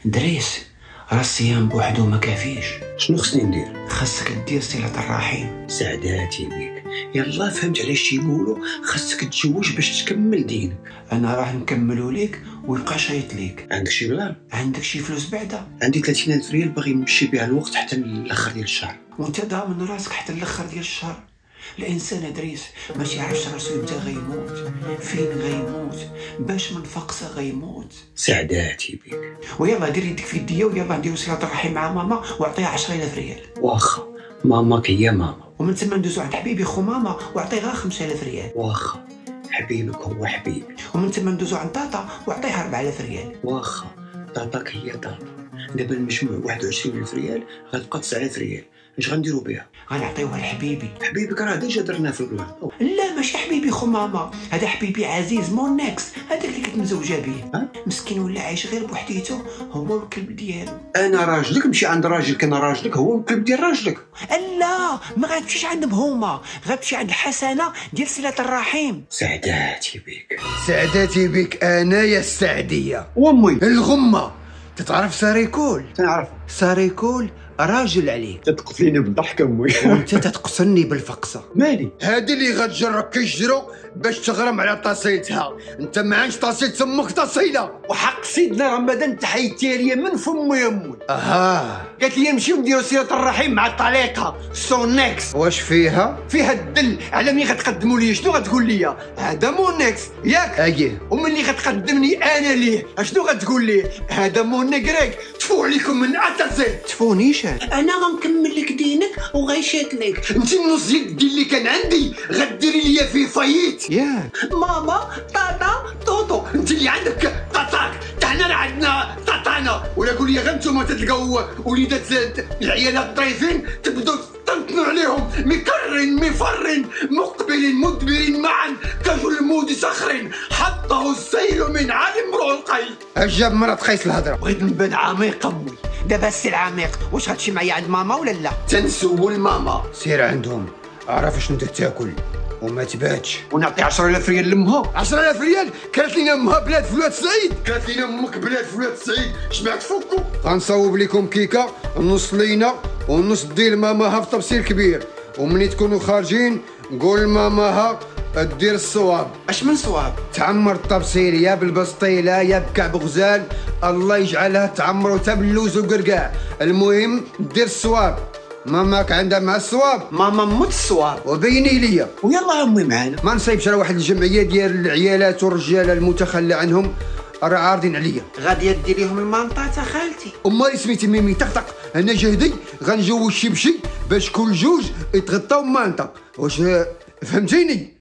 دريس، راه الصيام بوحدو ما كافيش. شنو خصني ندير؟ خاصك دير صلة الرحم. سعداتي بيك، يلا فهمت علاش تيقولوا خاصك تتزوج باش تكمل دينك. انا راه نكملو ليك ويبقى شايط ليك. عندك شي بلان؟ عندك شي فلوس بعدا؟ عندي 30,000 ريال باغي نمشي بها الوقت حتى الاخر ديال الشهر. وانت ضامن راسك حتى الاخر ديال الشهر؟ الانسان ادريس ما تيعرفش راسو متى غيموت، فين غيموت، باش من فقصه غيموت. سعداتي بيك، ويلا دير يدك في يديا ويلا نديرو صلة الرحم مع ماما واعطيها 10,000 ريال. واخا ماماك هي ماما. ومن تما ندوزو عند حبيبي خو ماما واعطيها 5,000 ريال. واخا حبيبك هو حبيبي. ومن تما ندوزو عند طاطا واعطيها 4,000 ريال. واخا طاطاك هي طاطا. دابا المجموع 21,000 ريال، غتبقى 9,000 ريال. اش غنديرو بها؟ غنعطيوها لحبيبي. حبيبك راه ديجا درناه في البلان. لا ماشي حبيبي خو ماما، هذا حبيبي عزيز مون نيكس، هذاك اللي كنت مزوجه به. مسكين ولا عايش غير بوحديته هو والكلب ديالو. انا راجلك، مشي عند راجلك، انا راجلك هو الكلب ديال راجلك. لا ما غتمشيش عندهم هما، غتمشي عند الحسنه ديال صلة الرحم. سعداتي بك. سعداتي بك انا يا السعديه وامي الغمه. تتعرف ساريكول؟ تنعرف. ساريكول راجل عليك، تتقتليني بالضحك امي. وانت تتقصني بالفقصه. مالي هادي اللي غتجرك كيجرو باش تغرم على طاسيلتها. انت ما عندش طاسيل تمك طاسيله. وحق سيدنا رمضان تحيتي لي من فمي يا امي. قالت لي نمشيو نديرو صلة الرحم مع الطليقه سونيكس. واش فيها؟ فيها الدل على ملي غتقدموا لي. شنو غتقول لي؟ هذا مونيكس ياك؟ ايه. وملي غتقدمني انا ليه اشنو غتقول لي؟ هذا مونيكريك. تفو عليكم من اتازي. تفونيش انا غنكمل لك دينك وغيشيط لك. انت النص ديال الدين اللي كان عندي غديري لي فيه فايت. ياك ماما طاطا طوطو. انت اللي عندك طاطاك، حنا راه عندنا طاطانا. ولا قول لي غير نتوما تلقاو وليدات العيالات الطريفين تبداو تنطنوا عليهم مكرن مفرن مقبل مدبر معا كجلمود صخر حطه السيل من عالم امرؤ القيس. اش جاب مرات قيس الهضره؟ بغيت نبان عميق امي. دابا السي العميق، واش غتمشي معايا عند ماما ولا لا؟ تنسول ماما. سير عندهم، اعرف شنو تاكل وما تباتش. ونعطي 10,000 ريال لامها. 10,000 ريال؟ كانت لينا امها بلاد في ولاد سعيد. كانت لينا امك بلاد في ولاد سعيد. شبعت فوقو. غنصوب لكم كيكه، النص لينا والنص دير ماماها في طبسيل كبير، ومني تكونوا خارجين قول ماماها دير الصواب. اش من صواب؟ تعمر الطبسيل يا بالبسطيله يا بكعب غزال، الله يجعلها تعمر حتى باللوز وقرقاع. المهم دير الصواب. ماماك عندها مع الصواب؟ ماما موت الصواب. وبيني ليا. ويلا امي معانا. ما نصيبش راه واحد الجمعيه ديال العيالات والرجاله المتخلى عنهم راه عارضين عليا. غادي دير ليهم المنطقه خالتي. امال سميتي ميمي طقطق، انا جهدي غنجوز شي بشي باش كل جوج يتغطاو مانطق. واش فهمتيني؟